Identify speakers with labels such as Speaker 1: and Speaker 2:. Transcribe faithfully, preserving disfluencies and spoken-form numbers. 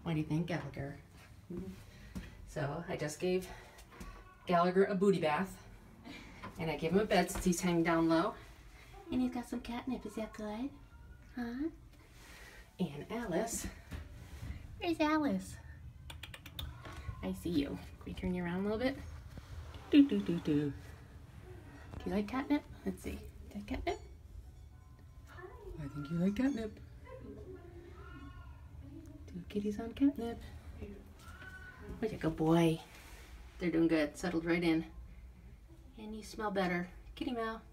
Speaker 1: What do you think, Gallagher? So I just gave Gallagher a booty bath, and I gave him a bed since he's hanging down low. And he's got some catnip. Is that good? Huh? And Alice. Where's Alice? I see you. Can we turn you around a little bit? Do do do do. Do you like catnip? Let's see. Do you like catnip? I think you like catnip. Two kitties on catnip. What a good boy. They're doing good. Settled right in. And you smell better. Kitty meow.